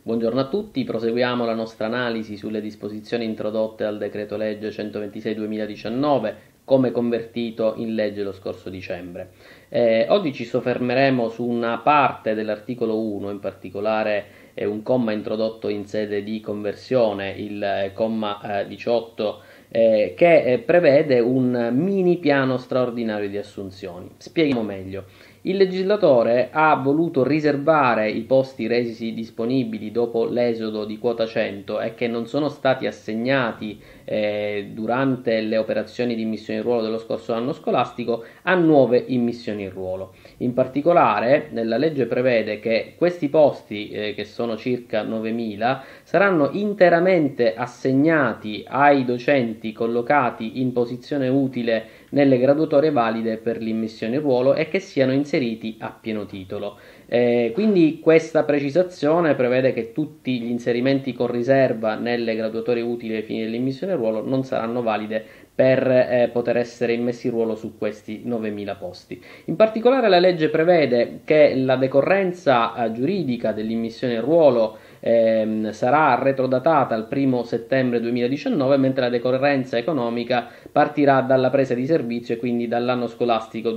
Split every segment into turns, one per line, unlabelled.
Buongiorno a tutti, proseguiamo la nostra analisi sulle disposizioni introdotte dal decreto legge 126-2019, come convertito in legge lo scorso dicembre. Oggi ci soffermeremo su una parte dell'articolo 1, in particolare un comma introdotto in sede di conversione, il comma 18, che prevede un mini piano straordinario di assunzioni. Spieghiamo meglio. Il legislatore ha voluto riservare i posti resisi disponibili dopo l'esodo di quota 100 e che non sono stati assegnati durante le operazioni di immissione in ruolo dello scorso anno scolastico a nuove immissioni in ruolo. In particolare, la legge prevede che questi posti, che sono circa 9.000, saranno interamente assegnati ai docenti collocati in posizione utile nelle graduatorie valide per l'immissione in ruolo e che siano inseriti a pieno titolo. Quindi questa precisazione prevede che tutti gli inserimenti con riserva nelle graduatorie utili ai fini dell'immissione in ruolo non saranno valide per poter essere immessi in ruolo su questi 9.000 posti. In particolare la legge prevede che la decorrenza giuridica dell'immissione in ruolo sarà retrodatata al 1 settembre 2019, mentre la decorrenza economica partirà dalla presa di servizio e quindi dall'anno scolastico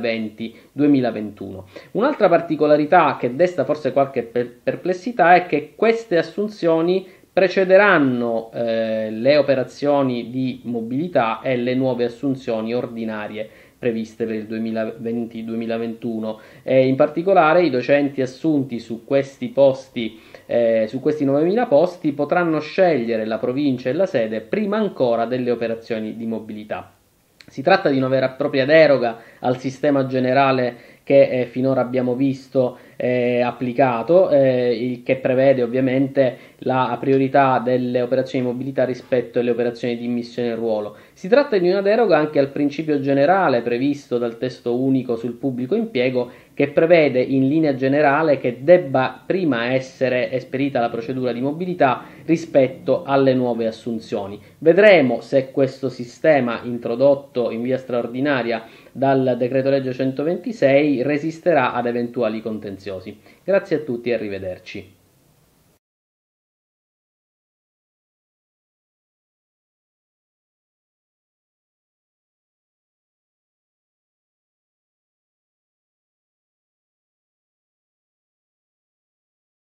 2020-2021. Un'altra particolarità che desta forse qualche perplessità è che queste assunzioni precederanno le operazioni di mobilità e le nuove assunzioni ordinarie previste per il 2020-2021. In particolare i docenti assunti su questi posti, su questi 9.000 posti, potranno scegliere la provincia e la sede prima ancora delle operazioni di mobilità. Si tratta di una vera e propria deroga al sistema generale che finora abbiamo visto applicato, che prevede ovviamente la priorità delle operazioni di mobilità rispetto alle operazioni di immissione in ruolo. Si tratta di una deroga anche al principio generale previsto dal testo unico sul pubblico impiego, che prevede in linea generale che debba prima essere esperita la procedura di mobilità rispetto alle nuove assunzioni. Vedremo se questo sistema introdotto in via straordinaria dal decreto legge 126 resisterà ad eventuali contenziosi. Grazie a tutti e arrivederci.